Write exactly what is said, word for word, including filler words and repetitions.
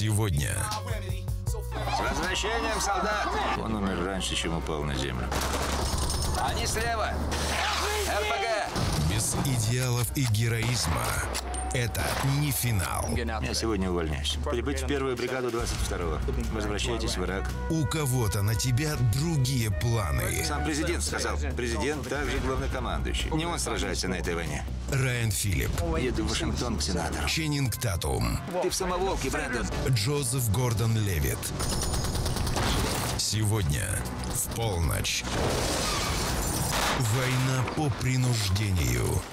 Сегодня. С возвращением, солдат! Он умер раньше, чем упал на землю. Они слева! эр пэ гэ! Без идеалов и героизма. Это не финал. Я сегодня увольняюсь. Прибыть в первую бригаду двадцать второго. Возвращайтесь в Ирак. У кого-то на тебя другие планы. Сам президент сказал. Президент также главнокомандующий. Не он сражается на этой войне. Райан Филипп. Еду в Вашингтон к сенатору. Ченнинг Татум. Ты в самоволке, Брэндон. Джозеф Гордон-Левитт. Сегодня в полночь. Война по принуждению.